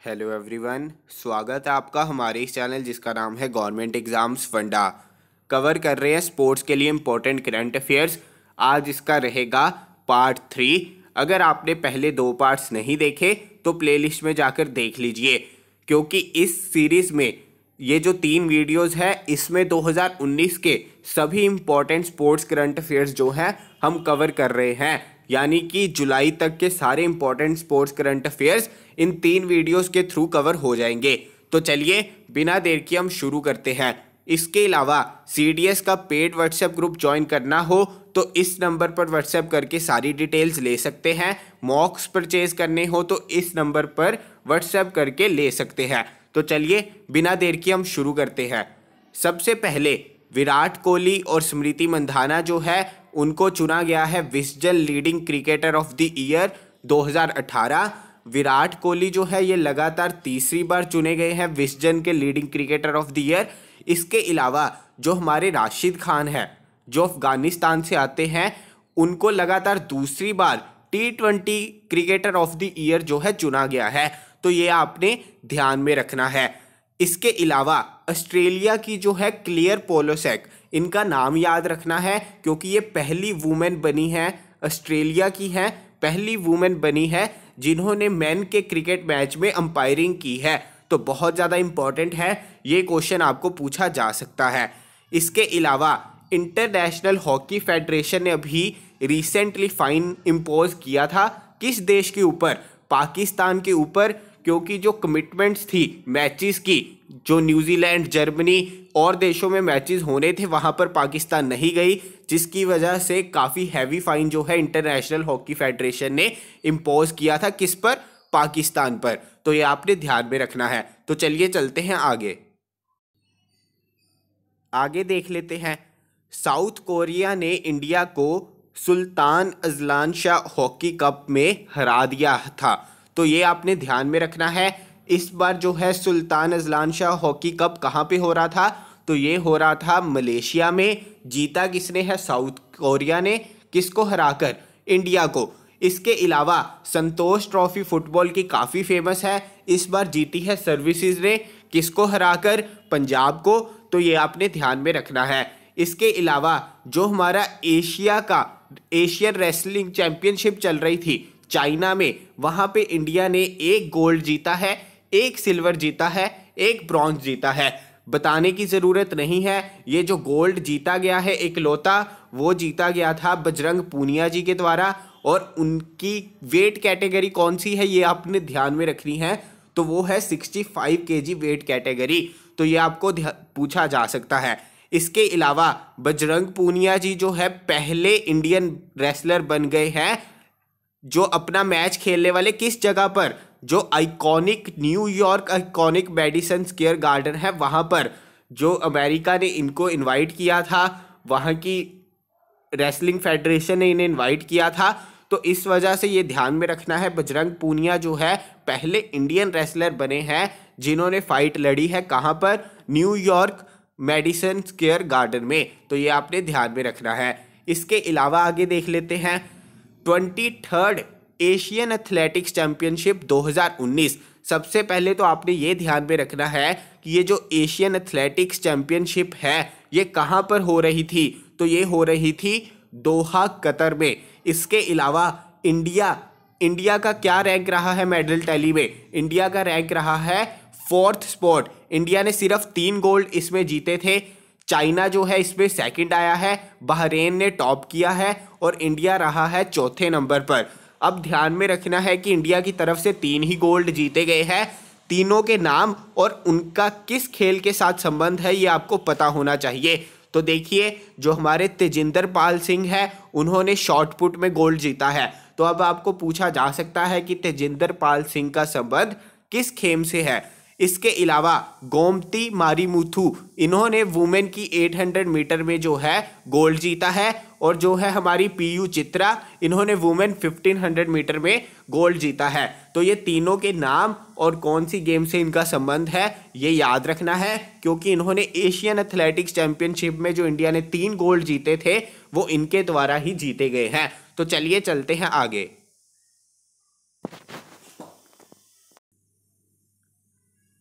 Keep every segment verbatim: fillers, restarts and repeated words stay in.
Hello everyone, स्वागत है आपका हमारे इस चैनल जिसका नाम है गवर्नमेंट एग्ज़ाम्स फंडा। कवर कर रहे हैं स्पोर्ट्स के लिए इम्पोर्टेंट करंट अफेयर्स। आज इसका रहेगा पार्ट थ्री। अगर आपने पहले दो पार्ट्स नहीं देखे तो प्लेलिस्ट में जाकर देख लीजिए, क्योंकि इस सीरीज़ में ये जो तीन वीडियोस है इसमें दो हज़ार उन्नीस के सभी इम्पोर्टेंट स्पोर्ट्स करंट अफेयर्स जो हैं हम कवर कर रहे हैं। यानी कि जुलाई तक के सारे इंपॉर्टेंट स्पोर्ट्स करंट अफेयर्स इन तीन वीडियोस के थ्रू कवर हो जाएंगे। तो चलिए बिना देर के हम शुरू करते हैं। इसके अलावा सीडीएस का पेड व्हाट्सएप ग्रुप ज्वाइन करना हो तो इस नंबर पर व्हाट्सएप करके सारी डिटेल्स ले सकते हैं। मॉक्स परचेज करने हो तो इस नंबर पर व्हाट्सएप करके ले सकते हैं। तो चलिए बिना देर के हम शुरू करते हैं। सबसे पहले विराट कोहली और स्मृति मंधाना जो है उनको चुना गया है Wisden leading cricketer of the year दो हज़ार अठारह। विराट कोहली जो है ये लगातार तीसरी बार चुने गए हैं विस्डन के leading cricketer of the year. इसके अलावा जो हमारे राशिद खान हैं जो अफगानिस्तान से आते हैं, उनको लगातार दूसरी बार T twenty cricketer of the year जो है चुना गया है। तो ये आपने ध्यान में रखना है। इसके अलावा ऑस्ट्रेलिया की जो है क्लियर पोलोसेक, इनका नाम याद रखना है क्योंकि ये पहली वुमेन बनी है, ऑस्ट्रेलिया की है, पहली वुमेन बनी है जिन्होंने मेन के क्रिकेट मैच में अंपायरिंग की है। तो बहुत ज़्यादा इंपॉर्टेंट है, ये क्वेश्चन आपको पूछा जा सकता है। इसके अलावा इंटरनेशनल हॉकी फेडरेशन ने अभी रिसेंटली फाइन इम्पोज किया था किस देश के ऊपर? पाकिस्तान के ऊपर, क्योंकि जो कमिटमेंट्स थी मैचेस की, जो न्यूजीलैंड, जर्मनी और देशों में मैचेस होने थे वहां पर पाकिस्तान नहीं गई, जिसकी वजह से काफ़ी हैवी फाइन जो है इंटरनेशनल हॉकी फेडरेशन ने इम्पोज किया था किस पर? पाकिस्तान पर। तो ये आपने ध्यान में रखना है। तो चलिए चलते हैं आगे आगे देख लेते हैं। साउथ कोरिया ने इंडिया को Sultan Azlan Shah hockey cup में हरा दिया था। तो ये आपने ध्यान में रखना है। इस बार जो है Sultan Azlan Shah hockey cup कहाँ पे हो रहा था? तो ये हो रहा था मलेशिया में। जीता किसने है? साउथ कोरिया ने। किसको हराकर? इंडिया को। इसके अलावा संतोष ट्रॉफी फुटबॉल की काफ़ी फेमस है, इस बार जीती है सर्विसेज ने। किसको हराकर? पंजाब को। तो ये आपने ध्यान में रखना है। इसके अलावा जो हमारा एशिया का एशियन रेसलिंग चैंपियनशिप चल रही थी चाइना में, वहाँ पे इंडिया ने एक गोल्ड जीता है, एक सिल्वर जीता है, एक ब्रॉन्ज जीता है। बताने की ज़रूरत नहीं है, ये जो गोल्ड जीता गया है इकलौता, वो जीता गया था बजरंग पूनिया जी के द्वारा। और उनकी वेट कैटेगरी कौन सी है ये आपने ध्यान में रखनी है, तो वो है पैंसठ केजी वेट कैटेगरी। तो ये आपको पूछा जा सकता है। इसके अलावा बजरंग पूनिया जी जो है पहले इंडियन रेसलर बन गए हैं जो अपना मैच खेलने वाले किस जगह पर? जो iconic New York iconic Madison Square Garden है वहाँ पर, जो अमेरिका ने इनको इनवाइट किया था, वहाँ की रेसलिंग फेडरेशन ने इन्हें इनवाइट किया था। तो इस वजह से ये ध्यान में रखना है, बजरंग पूनिया जो है पहले इंडियन रेसलर बने हैं जिन्होंने फाइट लड़ी है कहाँ पर? न्यूयॉर्क मेडिसन स्क्वायर गार्डन में। तो ये आपने ध्यान में रखना है। इसके अलावा आगे देख लेते हैं twenty third Asian athletics championship दो हज़ार उन्नीस। सबसे पहले तो आपने ये ध्यान में रखना है कि ये जो एशियन एथलेटिक्स चैंपियनशिप है ये कहाँ पर हो रही थी? तो ये हो रही थी दोहा, कतर में। इसके अलावा इंडिया इंडिया का क्या रैंक रहा है मेडल टैली में? इंडिया का रैंक रहा है फोर्थ स्पॉट। इंडिया ने सिर्फ तीन गोल्ड इसमें जीते थे। चाइना जो है इसमें सेकंड आया है, बहरीन ने टॉप किया है और इंडिया रहा है चौथे नंबर पर। अब ध्यान में रखना है कि इंडिया की तरफ से तीन ही गोल्ड जीते गए हैं। तीनों के नाम और उनका किस खेल के साथ संबंध है ये आपको पता होना चाहिए। तो देखिए, जो हमारे तेजिंदर पाल सिंह है उन्होंने शॉर्ट पुट में गोल्ड जीता है। तो अब आपको पूछा जा सकता है कि तेजिंदर पाल सिंह का संबंध किस खेल से है। इसके अलावा गोमती मारीमुथु, इन्होंने वुमेन की आठ सौ मीटर में जो है गोल्ड जीता है। और जो है हमारी पीयू चित्रा, इन्होंने वुमेन पंद्रह सौ मीटर में गोल्ड जीता है। तो ये तीनों के नाम और कौन सी गेम से इनका संबंध है ये याद रखना है, क्योंकि इन्होंने एशियन एथलेटिक्स चैंपियनशिप में जो इंडिया ने तीन गोल्ड जीते थे वो इनके द्वारा ही जीते गए हैं। तो चलिए चलते हैं आगे।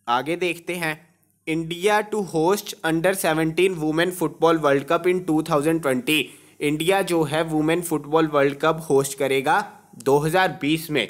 आगे देखते हैं, India to host under seventeen women football world cup in two thousand twenty. India जो है women football world cup host करेगा दो हज़ार बीस में।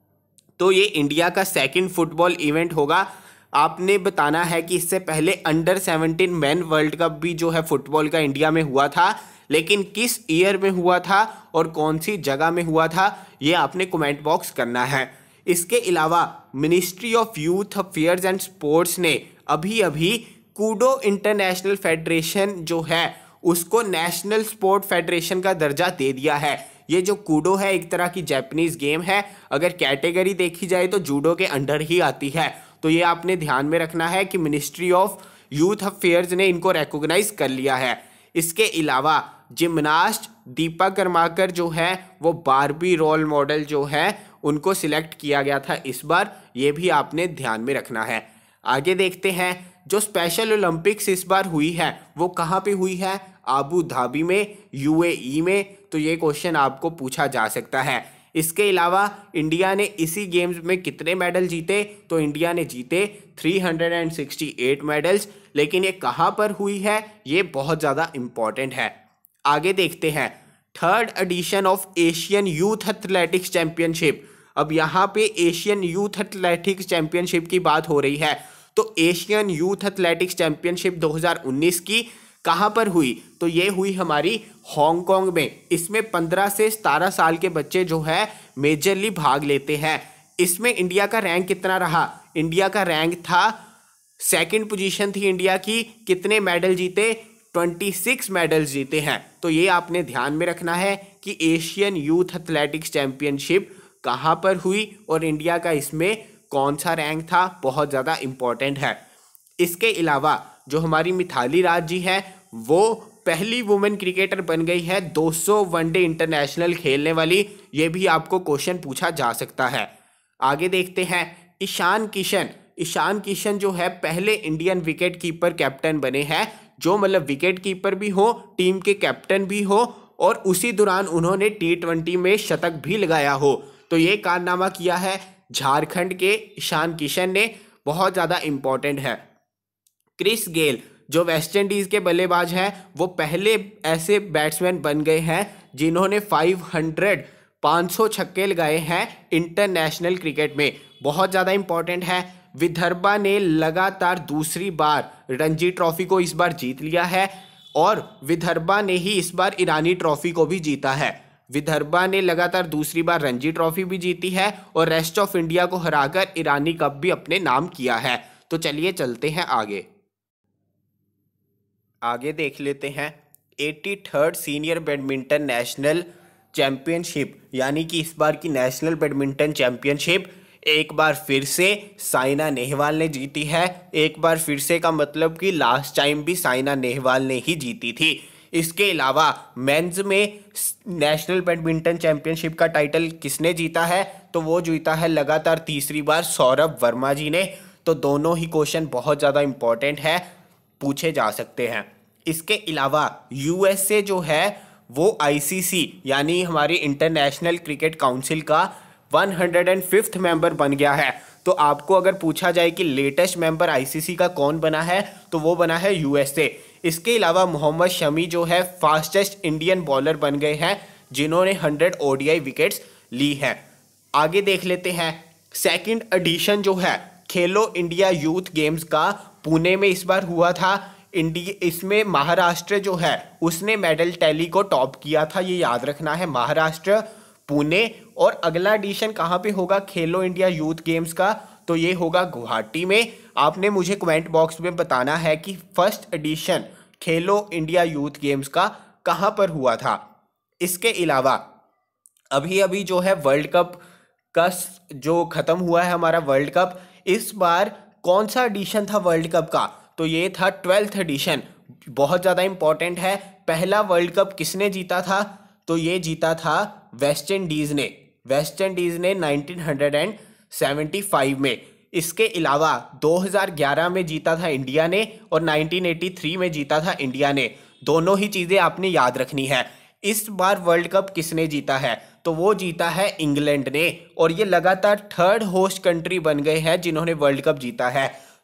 तो ये इंडिया का सेकंड फुटबॉल इवेंट होगा। आपने बताना है कि इससे पहले under seventeen men world cup भी जो है फुटबॉल का इंडिया में हुआ था, लेकिन किस ईयर में हुआ था और कौन सी जगह में हुआ था ये आपने कमेंट बॉक्स करना है। इसके अलावा ministry of youth affairs and sports ने अभी अभी कूडो इंटरनेशनल फेडरेशन जो है उसको नेशनल स्पोर्ट फेडरेशन का दर्जा दे दिया है। ये जो कूडो है एक तरह की जापानीज गेम है, अगर कैटेगरी देखी जाए तो जूडो के अंडर ही आती है। तो ये आपने ध्यान में रखना है कि मिनिस्ट्री ऑफ यूथ अफेयर्स ने इनको रिकॉग्नाइज कर लिया है। इसके अलावा जिमनास्ट दीपा कर्माकर जो है वो बारबी रोल मॉडल जो है उनको सिलेक्ट किया गया था इस बार, ये भी आपने ध्यान में रखना है। आगे देखते हैं, जो स्पेशल ओलंपिक्स इस बार हुई है वो कहाँ पे हुई है? आबू धाबी में, यूएई में। तो ये क्वेश्चन आपको पूछा जा सकता है। इसके अलावा इंडिया ने इसी गेम्स में कितने मेडल जीते? तो इंडिया ने जीते तीन सौ अड़सठ मेडल्स। लेकिन ये कहाँ पर हुई है ये बहुत ज़्यादा इम्पॉर्टेंट है। आगे देखते हैं, third edition of Asian youth athletics championship. अब यहाँ पे एशियन यूथ एथलेटिक्स चैंपियनशिप की बात हो रही है। तो एशियन यूथ एथलेटिक्स चैंपियनशिप दो हज़ार उन्नीस की कहाँ पर हुई? तो ये हुई हमारी हांगकांग में। इसमें पंद्रह से सतारह साल के बच्चे जो है मेजरली भाग लेते हैं। इसमें इंडिया का रैंक कितना रहा? इंडिया का रैंक था, सेकंड पोजीशन थी इंडिया की। कितने मेडल जीते? छब्बीस मेडल्स जीते हैं। तो ये आपने ध्यान में रखना है कि एशियन यूथ एथलेटिक्स चैंपियनशिप कहाँ पर हुई और इंडिया का इसमें कौन सा रैंक था, बहुत ज़्यादा इम्पॉर्टेंट है। इसके अलावा जो हमारी मिथाली राज जी है वो पहली वुमेन क्रिकेटर बन गई है दो सौ वनडे इंटरनेशनल खेलने वाली। ये भी आपको क्वेश्चन पूछा जा सकता है। आगे देखते हैं, ईशान किशन। ईशान किशन जो है पहले इंडियन विकेट कीपर कैप्टन बने हैं, जो मतलब विकेट कीपर भी हो, टीम के कैप्टन भी हो और उसी दौरान उन्होंने टी ट्वेंटी में शतक भी लगाया हो। तो ये कारनामा किया है झारखंड के ईशान किशन ने, बहुत ज़्यादा इम्पॉर्टेंट है। क्रिस गेल जो वेस्ट इंडीज़ के बल्लेबाज हैं वो पहले ऐसे बैट्समैन बन गए हैं जिन्होंने पाँच सौ छक्के लगाए हैं इंटरनेशनल क्रिकेट में, बहुत ज़्यादा इम्पॉर्टेंट है। विदर्भा ने लगातार दूसरी बार रणजी ट्रॉफी को इस बार जीत लिया है और विदर्भा ने ही इस बार ईरानी ट्रॉफी को भी जीता है। विदर्भा ने लगातार दूसरी बार रणजी ट्रॉफी भी जीती है और रेस्ट ऑफ इंडिया को हराकर ईरानी कप भी अपने नाम किया है। तो चलिए चलते हैं आगे। आगे देख लेते हैं, तिरासी सीनियर बैडमिंटन नेशनल चैंपियनशिप, यानी कि इस बार की नेशनल बैडमिंटन चैंपियनशिप एक बार फिर से साइना नेहवाल ने जीती है। एक बार फिर से का मतलब कि लास्ट टाइम भी साइना नेहवाल ने ही जीती थी। इसके अलावा मेंस में नेशनल बैडमिंटन चैंपियनशिप का टाइटल किसने जीता है? तो वो जीता है लगातार तीसरी बार सौरभ वर्मा जी ने। तो दोनों ही क्वेश्चन बहुत ज़्यादा इम्पॉर्टेंट है, पूछे जा सकते हैं। इसके अलावा यूएसए जो है वो आईसीसी यानी हमारी इंटरनेशनल क्रिकेट काउंसिल का एक सौ पाँचवें मेंबर बन गया है। तो आपको अगर पूछा जाए कि लेटेस्ट मेंबर आईसीसी का कौन बना है तो वो बना है यूएसए। इसके अलावा मोहम्मद शमी जो है फास्टेस्ट इंडियन बॉलर बन गए हैं जिन्होंने सौ ओडीआई विकेट्स ली हैं। आगे देख लेते हैं, सेकंड एडिशन जो है खेलो इंडिया यूथ गेम्स का पुणे में इस बार हुआ था। इंडिया इसमें महाराष्ट्र जो है उसने मेडल टैली को टॉप किया था, ये याद रखना है, महाराष्ट्र, पुणे। और अगला एडिशन कहाँ पे होगा खेलो इंडिया यूथ गेम्स का? तो ये होगा गुवाहाटी में। आपने मुझे कमेंट बॉक्स में बताना है कि first edition Khelo India youth games का कहाँ पर हुआ था। इसके अलावा अभी अभी जो है वर्ल्ड कप का जो खत्म हुआ है हमारा वर्ल्ड कप, इस बार कौन सा एडिशन था वर्ल्ड कप का? तो ये था ट्वेल्थ एडिशन, बहुत ज़्यादा इंपॉर्टेंट है। पहला वर्ल्ड कप किसने जीता था? तो ये जीता था वेस्ट इंडीज़ ने, वेस्ट इंडीज़ ने नाइनटीन सेवेंटी फाइव में। इसके अलावा दो हज़ार ग्यारह में जीता था इंडिया ने और नाइनटीन एटी थ्री में जीता था इंडिया ने। दोनों ही चीज़ें आपने याद रखनी है। इस बार वर्ल्ड कप किसने जीता है? तो वो जीता है इंग्लैंड ने और ये लगातार थर्ड होस्ट कंट्री बन गए हैं जिन्होंने वर्ल्ड कप जीता है।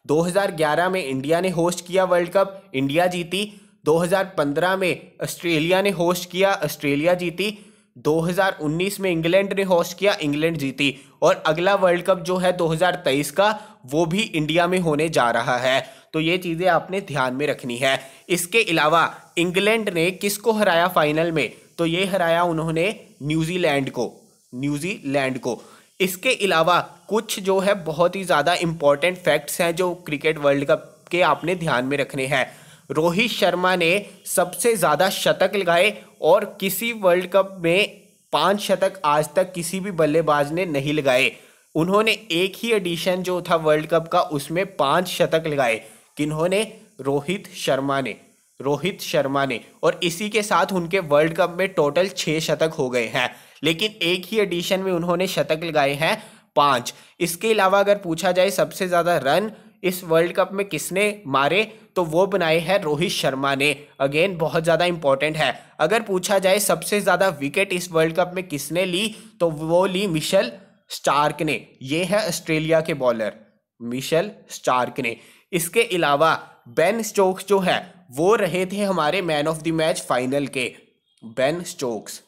दो हज़ार ग्यारह में इंडिया ने होस्ट किया वर्ल्ड कप, इंडिया जीती। दो हज़ार पंद्रह में ऑस्ट्रेलिया ने होस्ट किया, ऑस्ट्रेलिया जीती। दो हज़ार उन्नीस में इंग्लैंड ने होस्ट किया, इंग्लैंड जीती। और अगला वर्ल्ड कप जो है दो हज़ार तेईस का, वो भी इंडिया में होने जा रहा है। तो ये चीज़ें आपने ध्यान में रखनी है। इसके अलावा इंग्लैंड ने किसको हराया फाइनल में? तो ये हराया उन्होंने न्यूजीलैंड को, न्यूजीलैंड को। इसके अलावा कुछ जो है बहुत ही ज़्यादा इंपॉर्टेंट फैक्ट्स हैं जो क्रिकेट वर्ल्ड कप के आपने ध्यान में रखने हैं। रोहित शर्मा ने सबसे ज़्यादा शतक लगाए और किसी वर्ल्ड कप में पांच शतक आज तक किसी भी बल्लेबाज ने नहीं लगाए। उन्होंने एक ही एडिशन जो था वर्ल्ड कप का उसमें पांच शतक लगाए। किन्होंने? रोहित शर्मा ने, रोहित शर्मा ने। और इसी के साथ उनके वर्ल्ड कप में टोटल छः शतक हो गए हैं, लेकिन एक ही एडिशन में उन्होंने शतक लगाए हैं पाँच। इसके अलावा अगर पूछा जाए सबसे ज़्यादा रन इस वर्ल्ड कप में किसने मारे, तो वो बनाए हैं रोहित शर्मा ने। अगेन बहुत ज़्यादा इंपॉर्टेंट है। अगर पूछा जाए सबसे ज़्यादा विकेट इस वर्ल्ड कप में किसने ली, तो वो ली मिशेल स्टार्क ने। ये है ऑस्ट्रेलिया के बॉलर मिशेल स्टार्क ने। इसके अलावा बेन स्टोक्स जो है वो रहे थे हमारे man of the match final के, बेन स्टोक्स।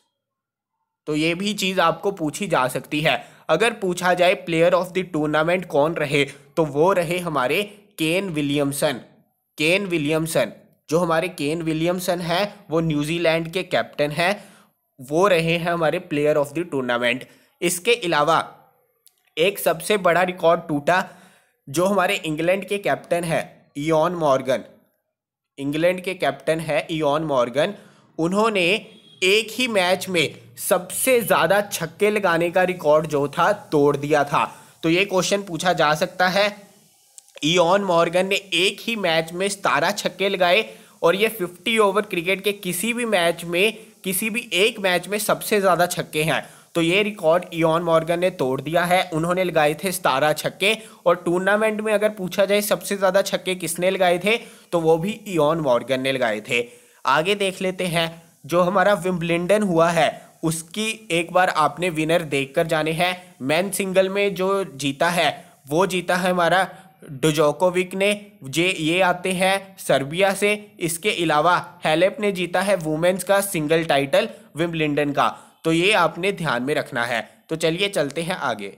तो ये भी चीज़ आपको पूछी जा सकती है। अगर पूछा जाए प्लेयर ऑफ द टूर्नामेंट कौन रहे, तो वो रहे हमारे केन विलियमसन। केन विलियमसन, जो हमारे केन विलियमसन है वो न्यूजीलैंड के कैप्टन हैं, वो रहे हैं हमारे प्लेयर ऑफ द टूर्नामेंट। इसके अलावा एक सबसे बड़ा रिकॉर्ड टूटा, जो हमारे इंग्लैंड के कैप्टन है इयान मॉर्गन, इंग्लैंड के कैप्टन है इयान मॉर्गन। उन्होंने एक ही मैच में सबसे ज़्यादा छक्के लगाने का रिकॉर्ड जो था तोड़ दिया था। तो ये क्वेश्चन पूछा जा सकता है। इयान मॉर्गन ने एक ही मैच में सतारह छक्के लगाए और ये पचास ओवर क्रिकेट के किसी भी मैच में, किसी भी एक मैच में सबसे ज़्यादा छक्के हैं। तो ये रिकॉर्ड इयान मॉर्गन ने तोड़ दिया है। उन्होंने लगाए थे सतारह छक्के। और टूर्नामेंट में अगर पूछा जाए सबसे ज़्यादा छक्के किसने लगाए थे, तो वो भी इयान मॉर्गन ने लगाए थे। आगे देख लेते हैं, जो हमारा विंबलडन हुआ है उसकी एक बार आपने विनर देखकर जाने हैं। मेन सिंगल में जो जीता है वो जीता है हमारा डोजोकोविक ने, जे ये आते हैं सर्बिया से। इसके अलावा हेलेप ने जीता है वुमेन्स का सिंगल टाइटल विंबलडन का। तो ये आपने ध्यान में रखना है। तो चलिए चलते हैं आगे।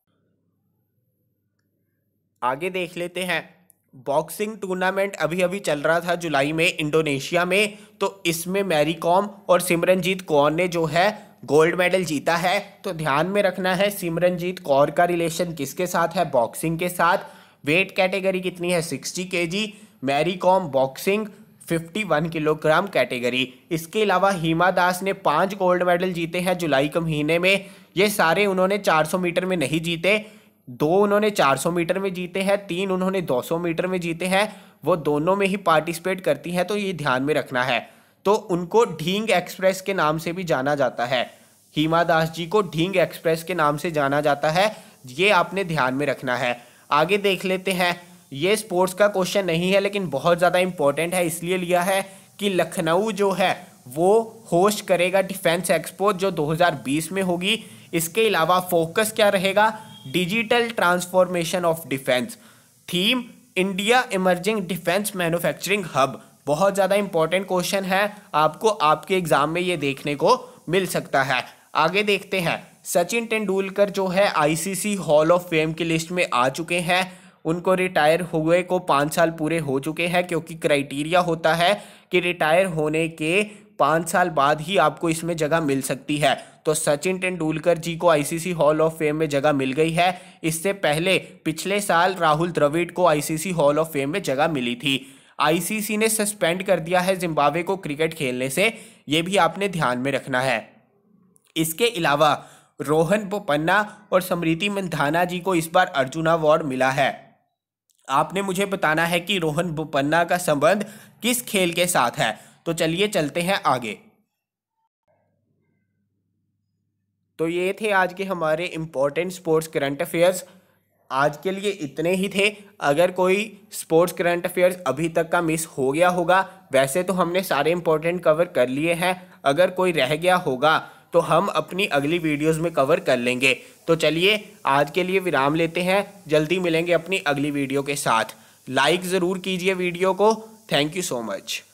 आगे देख लेते हैं, बॉक्सिंग टूर्नामेंट अभी अभी चल रहा था जुलाई में इंडोनेशिया में। तो इसमें मैरी कॉम और सिमरनजीत कौर ने जो है गोल्ड मेडल जीता है। तो ध्यान में रखना है सिमरनजीत कौर का रिलेशन किसके साथ है? बॉक्सिंग के साथ। वेट कैटेगरी कितनी है? साठ केजी। मैरी कॉम बॉक्सिंग इक्यावन किलोग्राम कैटेगरी। इसके अलावा हिमा दास ने पांच गोल्ड मेडल जीते हैं जुलाई के महीने में। ये सारे उन्होंने चार सौ मीटर में नहीं जीते, दो उन्होंने चार सौ मीटर में जीते हैं, तीन उन्होंने दो सौ मीटर में जीते हैं। वो दोनों में ही पार्टिसिपेट करती हैं, तो ये ध्यान में रखना है। तो उनको ढींग एक्सप्रेस के नाम से भी जाना जाता है। हिमा दास जी को ढींग एक्सप्रेस के नाम से जाना जाता है, ये आपने ध्यान में रखना है। आगे देख लेते हैं, ये स्पोर्ट्स का क्वेश्चन नहीं है लेकिन बहुत ज़्यादा इंपॉर्टेंट है, इसलिए लिया है कि लखनऊ जो है वो होस्ट करेगा डिफेंस एक्सपो जो दो हज़ार बीस में होगी। इसके अलावा फोकस क्या रहेगा? Digital transformation of defence. Theme India emerging defence manufacturing hub. बहुत ज़्यादा इंपॉर्टेंट क्वेश्चन है, आपको आपके एग्जाम में ये देखने को मिल सकता है। आगे देखते हैं, सचिन तेंदुलकर जो है आईसीसी हॉल ऑफ फेम की लिस्ट में आ चुके हैं। उनको रिटायर हुए को पाँच साल पूरे हो चुके हैं, क्योंकि क्राइटेरिया होता है कि रिटायर होने के पाँच साल बाद ही आपको इसमें जगह मिल सकती है। तो सचिन तेंदुलकर जी को आईसीसी हॉल ऑफ फेम में जगह मिल गई है। इससे पहले पिछले साल राहुल द्रविड़ को आईसीसी हॉल ऑफ फेम में जगह मिली थी। आईसीसी ने सस्पेंड कर दिया है जिम्बाब्वे को क्रिकेट खेलने से, ये भी आपने ध्यान में रखना है। इसके अलावा रोहन बोपन्ना और स्मृति मंधाना जी को इस बार अर्जुन अवार्ड मिला है। आपने मुझे बताना है कि रोहन बोपन्ना का संबंध किस खेल के साथ है। तो चलिए चलते हैं आगे। तो ये थे आज के हमारे इम्पोर्टेंट स्पोर्ट्स करंट अफेयर्स। आज के लिए इतने ही थे। अगर कोई स्पोर्ट्स करंट अफेयर्स अभी तक का मिस हो गया होगा, वैसे तो हमने सारे इंपॉर्टेंट कवर कर लिए हैं, अगर कोई रह गया होगा तो हम अपनी अगली वीडियोस में कवर कर लेंगे। तो चलिए आज के लिए विराम लेते हैं, जल्दी मिलेंगे अपनी अगली वीडियो के साथ। लाइक ज़रूर कीजिए वीडियो को। Thank you so much.